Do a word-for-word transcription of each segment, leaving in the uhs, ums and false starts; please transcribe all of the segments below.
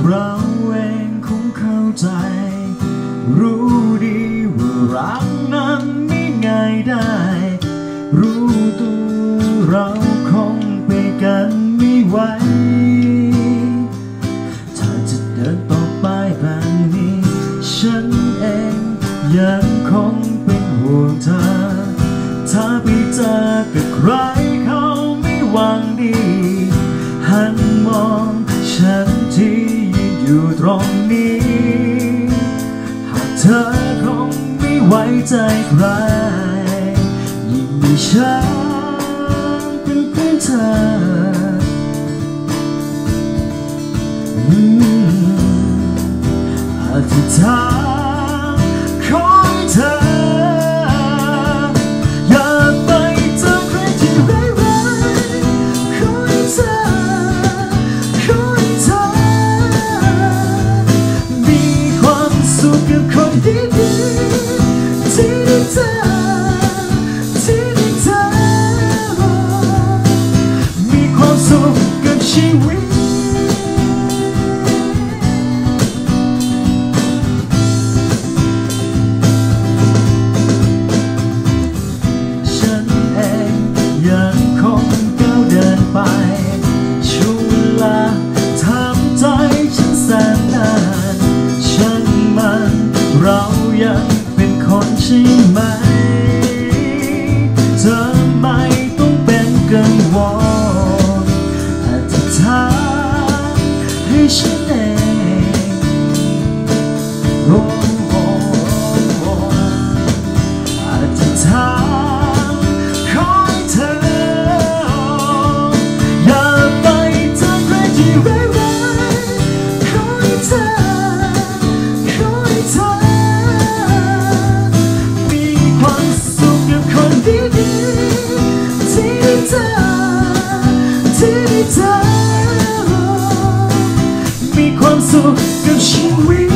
เราเองคงเข้าใจรู้ดีว่ารักนั้นไม่ง่ายได้รู้ตัวเราคงไปกันไม่ไหวถ้าจะเดินต่อไปแบบนี้ฉันเองยังคงเป็นห่วงเธอถ้าไปเจอกับใครเขาไม่หวังดีหันมองฉันที่ยืนอยู่ตรงนี้หากเธอคงไม่ไว้ใจใครยิ่งมีฉันเป็นเพื่อนเธออธิษฐานขอให้เธออย่าไปเจอใครที่ร้ายๆขอให้เธอขอให้เธอมีความสุขกับคนดีๆที่ได้เจอที่ได้เจอมีความสุขกับชีวิตยังคงก้าวเดินไปช่วงเวลาทำใจฉันแสนนานฉันมันเรายังเป็นคนใช่ไหมเธอไม่ต้องเป็นกังวลอธิษฐานให้ฉันเองโอ้โอ้โอ้อธิษฐานมีความสุขกับชีวิต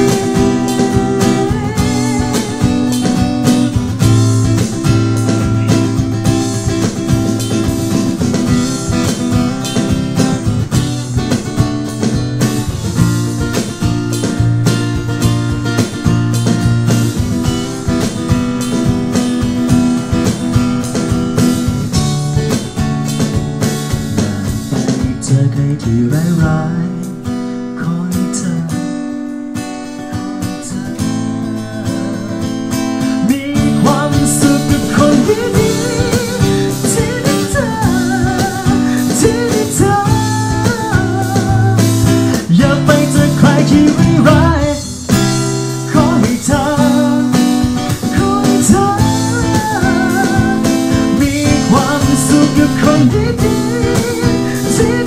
เจอใครที่ร้ายๆขอให้เธอมีความสุขกับคนดีๆที่ได้เจอที่ได้เจออย่าไปเจอใครที่ร้ายๆขอให้เธอขอให้เธอมีความสุขกับคนดีๆที่